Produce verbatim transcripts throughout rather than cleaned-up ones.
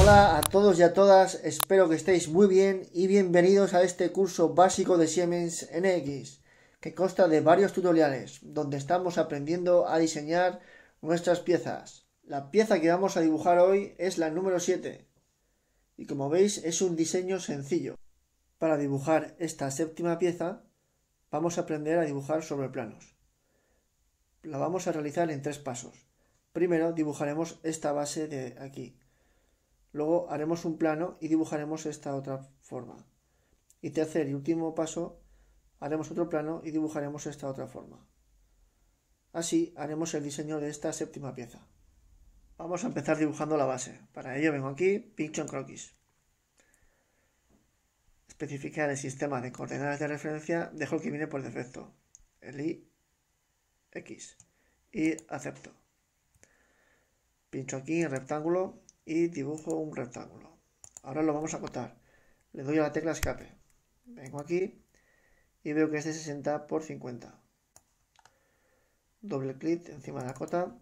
Hola a todos y a todas, espero que estéis muy bien y bienvenidos a este curso básico de Siemens N X, que consta de varios tutoriales, donde estamos aprendiendo a diseñar nuestras piezas. La pieza que vamos a dibujar hoy es la número siete, y como veis es un diseño sencillo. Para dibujar esta séptima pieza, vamos a aprender a dibujar sobre planos. La vamos a realizar en tres pasos. Primero dibujaremos esta base de aquí. Luego haremos un plano y dibujaremos esta otra forma. Y tercer y último paso, haremos otro plano y dibujaremos esta otra forma. Así haremos el diseño de esta séptima pieza. Vamos a empezar dibujando la base. Para ello vengo aquí, pincho en croquis. Especificar el sistema de coordenadas de referencia, dejo el que viene por defecto, el I X, y acepto. Pincho aquí en rectángulo y dibujo un rectángulo. Ahora lo vamos a acotar. Le doy a la tecla escape. Vengo aquí y veo que es de sesenta por cincuenta. Doble clic encima de la cota.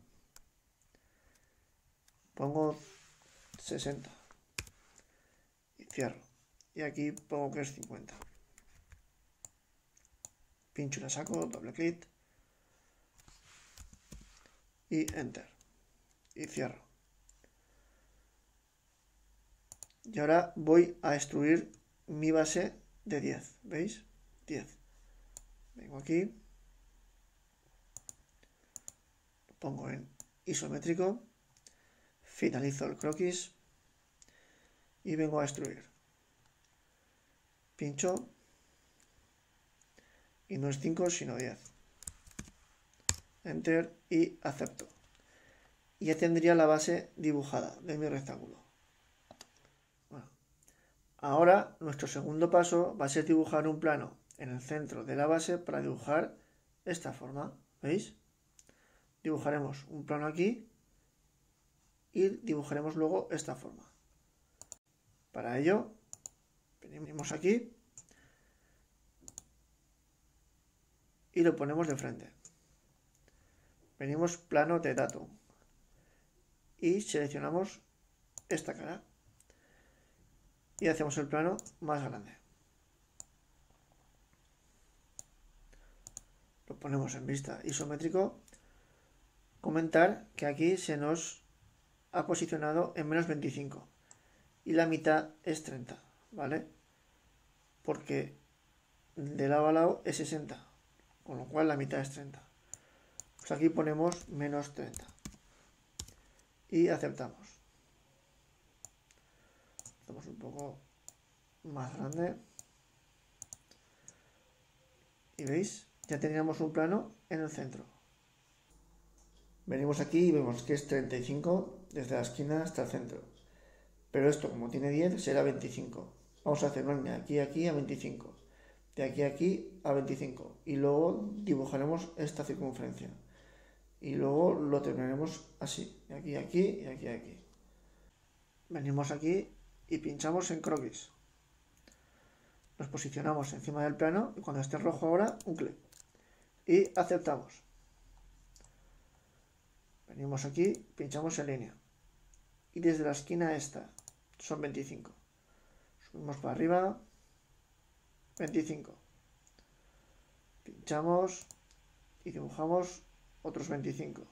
Pongo sesenta. Y cierro. Y aquí pongo que es cincuenta. Pincho y la saco, doble clic. Y enter. Y cierro. Y ahora voy a extruir mi base de diez. ¿Veis? diez. Vengo aquí. Lo pongo en isométrico. Finalizo el croquis. Y vengo a extruir. Pincho. Y no es cinco sino diez. Enter y acepto. Y ya tendría la base dibujada de mi rectángulo. Bueno, ahora nuestro segundo paso va a ser dibujar un plano en el centro de la base para dibujar esta forma. ¿Veis? Dibujaremos un plano aquí y dibujaremos luego esta forma. Para ello, venimos aquí y lo ponemos de frente. Venimos plano de datum y seleccionamos esta cara y hacemos el plano más grande. Lo ponemos en vista isométrico. Comentar que aquí se nos ha posicionado en menos veinticinco y la mitad es treinta, ¿vale? Porque de lado a lado es sesenta, con lo cual la mitad es treinta. Pues aquí ponemos menos treinta y aceptamos. Hacemos un poco más grande y veis, ya tendríamos un plano en el centro. Venimos aquí y vemos que es treinta y cinco desde la esquina hasta el centro, pero esto como tiene diez será veinticinco. Vamos a hacer una línea de aquí a aquí a veinticinco, de aquí a aquí a veinticinco y luego dibujaremos esta circunferencia y luego lo terminaremos así, de aquí a aquí y aquí a aquí. Venimos aquí y pinchamos en croquis. Nos posicionamos encima del plano y cuando esté en rojo ahora, un clic. Y aceptamos. Venimos aquí, pinchamos en línea. Y desde la esquina esta, son veinticinco. Subimos para arriba, veinticinco. Pinchamos y dibujamos otros veinticinco.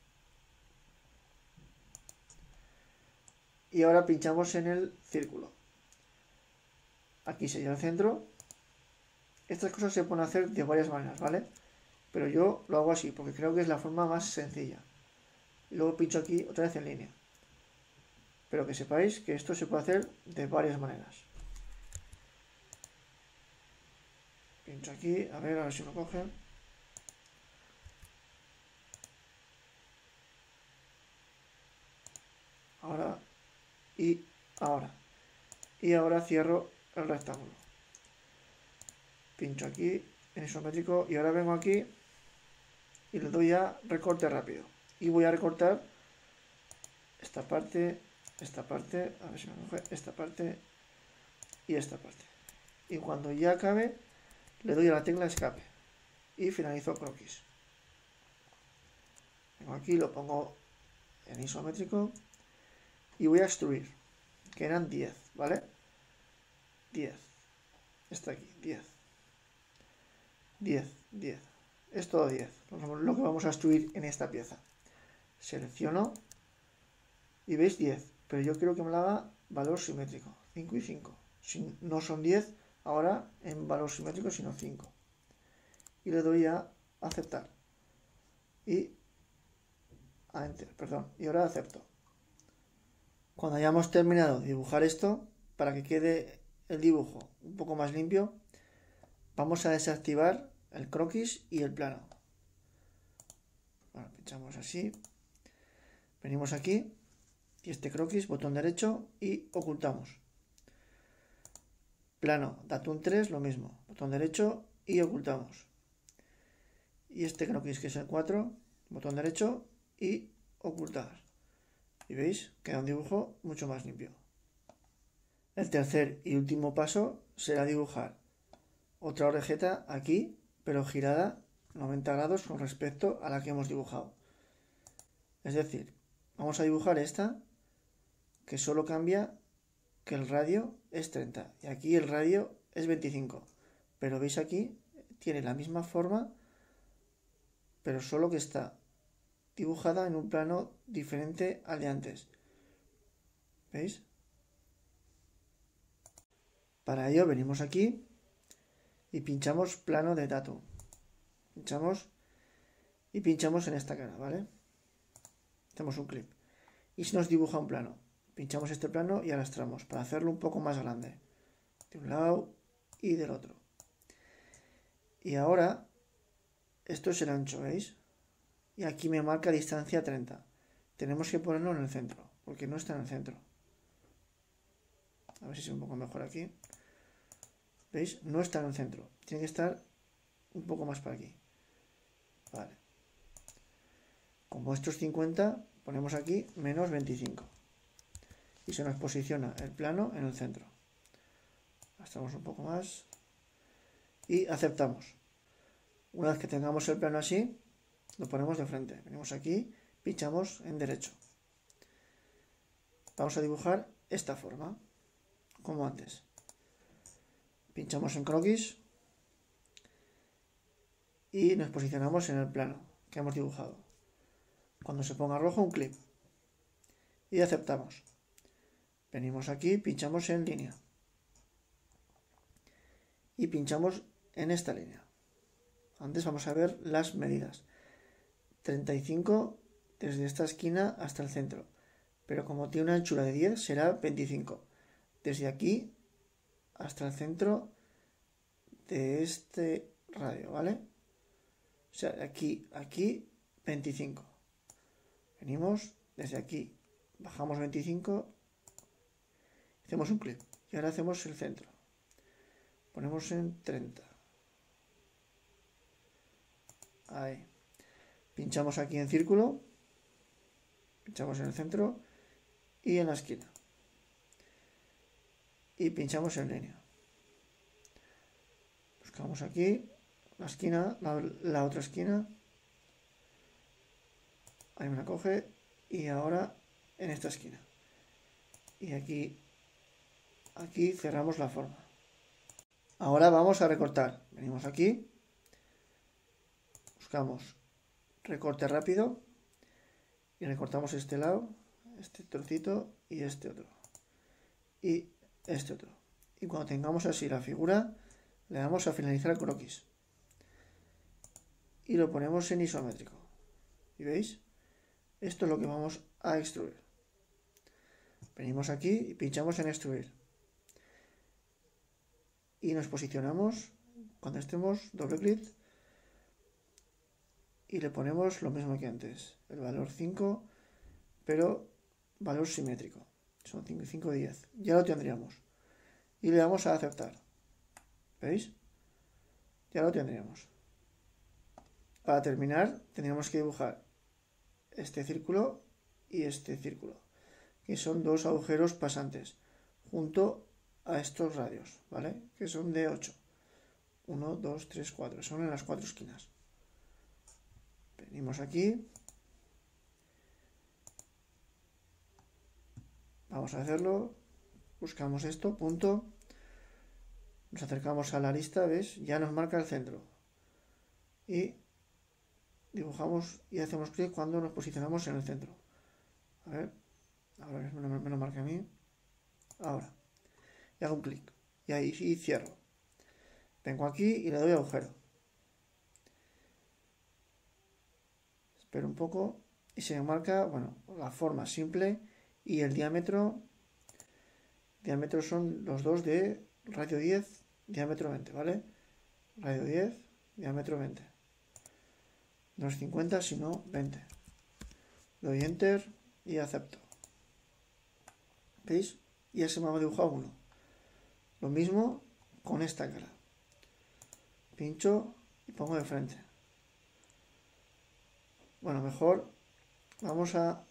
Y ahora pinchamos en el círculo. Aquí sería el centro. Estas cosas se pueden hacer de varias maneras, ¿vale? Pero yo lo hago así, porque creo que es la forma más sencilla. Y luego pincho aquí otra vez en línea. Pero que sepáis que esto se puede hacer de varias maneras. Pincho aquí, a ver, a ver si lo coge. Ahora y ahora. Y ahora cierro el rectángulo. Pincho aquí en isométrico y ahora vengo aquí y le doy a recorte rápido. Y voy a recortar esta parte, esta parte, a ver si me coge, esta parte y esta parte. Y cuando ya acabe, le doy a la tecla escape y finalizo croquis. Vengo aquí, lo pongo en isométrico y voy a extruir. que eran diez, ¿vale? diez. Está aquí, diez. diez, diez. Es todo diez, lo que vamos a extruir en esta pieza. Selecciono y veis diez, pero yo quiero que me lo haga valor simétrico, cinco y cinco. Si no son diez ahora en valor simétrico, sino cinco. Y le doy a aceptar. Y a enter, perdón. Y ahora acepto. Cuando hayamos terminado de dibujar esto, para que quede el dibujo un poco más limpio, vamos a desactivar el croquis y el plano. Bueno, pinchamos así. Venimos aquí. Y este croquis, botón derecho y ocultamos. Plano, datum tres, lo mismo. Botón derecho y ocultamos. Y este croquis, que es el cuatro, botón derecho y ocultar. Y veis, queda un dibujo mucho más limpio. El tercer y último paso será dibujar otra orejeta aquí, pero girada noventa grados con respecto a la que hemos dibujado. Es decir, vamos a dibujar esta, que solo cambia que el radio es treinta y aquí el radio es veinticinco, pero veis aquí tiene la misma forma, pero solo que está dibujada en un plano diferente al de antes. ¿Veis? Para ello venimos aquí y pinchamos plano de datum. Pinchamos y pinchamos en esta cara, ¿vale? Hacemos un clic y se nos dibuja un plano. Pinchamos este plano y arrastramos para hacerlo un poco más grande, de un lado y del otro. Y ahora, esto es el ancho, ¿veis? Y aquí me marca distancia treinta. Tenemos que ponerlo en el centro, porque no está en el centro. A ver si es un poco mejor aquí. ¿Veis? No está en el centro. Tiene que estar un poco más para aquí. Vale. Como esto es cincuenta, ponemos aquí menos veinticinco. Y se nos posiciona el plano en el centro. Arrastramos un poco más. Y aceptamos. Una vez que tengamos el plano así, lo ponemos de frente. Venimos aquí, pinchamos en derecho. Vamos a dibujar esta forma, como antes. Pinchamos en croquis y nos posicionamos en el plano que hemos dibujado. Cuando se ponga rojo, un clic y aceptamos. Venimos aquí, pinchamos en línea y pinchamos en esta línea. Antes vamos a ver las medidas. treinta y cinco desde esta esquina hasta el centro, pero como tiene una anchura de diez será veinticinco. Desde aquí hasta el centro de este radio, ¿vale? O sea, de aquí a aquí veinticinco. Venimos desde aquí, bajamos veinticinco, hacemos un clic y ahora hacemos el centro. Ponemos en treinta. Ahí. Pinchamos aquí en círculo, pinchamos en el centro y en la esquina. Y pinchamos en línea. Buscamos aquí la esquina, la, la otra esquina. Ahí me la coge y ahora en esta esquina. Y aquí, aquí cerramos la forma. Ahora vamos a recortar. Venimos aquí, buscamos recorte rápido y recortamos este lado, este trocito y este otro. Y este otro. Y cuando tengamos así la figura, le damos a finalizar el croquis. Y lo ponemos en isométrico. ¿Y veis? Esto es lo que vamos a extruir. Venimos aquí y pinchamos en extruir. Y nos posicionamos, cuando estemos, doble clic. Y le ponemos lo mismo que antes. El valor cinco, pero valor simétrico. Son cinco y cinco, diez. Ya lo tendríamos. Y le damos a aceptar. ¿Veis? Ya lo tendríamos. Para terminar, tendríamos que dibujar este círculo y este círculo, que son dos agujeros pasantes, junto a estos radios, ¿vale? Que son de ocho. uno, dos, tres, cuatro. Son en las cuatro esquinas. Venimos aquí. Vamos a hacerlo. buscamos esto, punto, nos acercamos a la arista, ¿ves? Ya nos marca el centro. Y dibujamos y hacemos clic cuando nos posicionamos en el centro. A ver, ahora me lo, me lo marca a mí. Ahora. Y hago un clic. Y ahí y cierro. Vengo aquí y le doy agujero. Espero un poco y se me marca, bueno, la forma simple y el diámetro. Diámetro son los dos de radio diez, diámetro veinte, ¿vale? Radio diez, diámetro veinte. No es cincuenta, sino veinte. Doy enter y acepto. ¿Veis? Y ya se me ha dibujado uno. Lo mismo con esta cara. Pincho y pongo de frente. Bueno, mejor vamos a,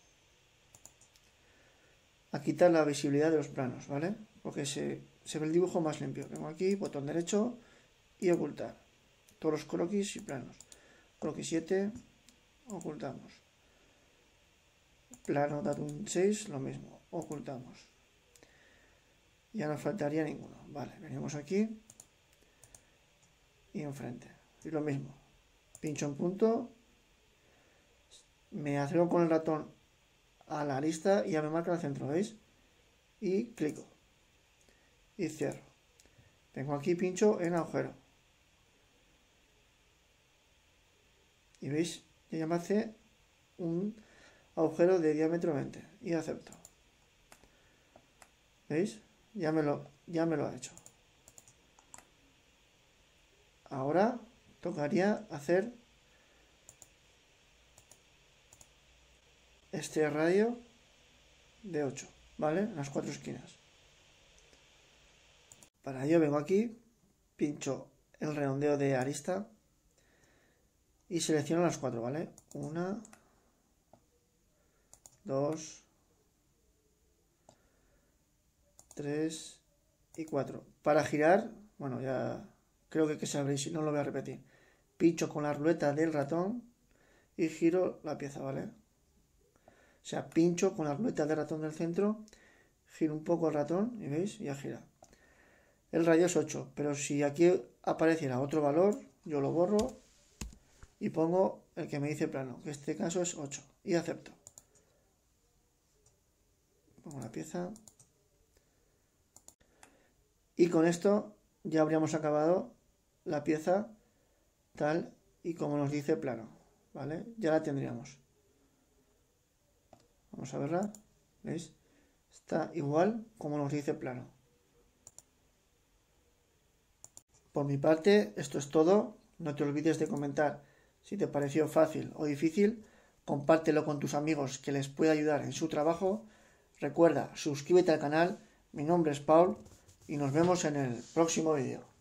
a quitar la visibilidad de los planos, ¿vale? Porque se, se ve el dibujo más limpio. Vengo aquí, botón derecho y ocultar. Todos los croquis y planos. Croquis siete, ocultamos. Plano datum seis, lo mismo, ocultamos. Ya no faltaría ninguno. Vale, venimos aquí y enfrente. Y lo mismo. Pincho en punto. Me acerco con el ratón a la lista y ya me marca el centro, ¿veis? Y clico. Y cierro. Vengo aquí, pincho en agujero. Y veis, ya me hace un agujero de diámetro veinte. Y acepto. ¿Veis? Ya me lo, ya me lo ha hecho. Ahora tocaría hacer este radio de ocho, ¿vale? En las cuatro esquinas. Para ello vengo aquí, pincho el redondeo de arista y selecciono las cuatro, ¿vale? Una, dos, tres y cuatro. Para girar, bueno, ya creo que, que sabréis, si no lo voy a repetir. Pincho con la ruleta del ratón y giro la pieza, ¿vale? O sea, pincho con la ruleta del ratón del centro, giro un poco el ratón y veis, ya gira. El radio es ocho, pero si aquí apareciera otro valor, yo lo borro y pongo el que me dice plano, que en este caso es ocho, y acepto. Pongo la pieza. Y con esto ya habríamos acabado la pieza tal y como nos dice plano, ¿vale? Ya la tendríamos. Vamos a verla, ¿veis? Está igual como nos dice plano. Por mi parte, esto es todo. No te olvides de comentar si te pareció fácil o difícil. Compártelo con tus amigos que les pueda ayudar en su trabajo. Recuerda, suscríbete al canal. Mi nombre es Paul y nos vemos en el próximo vídeo.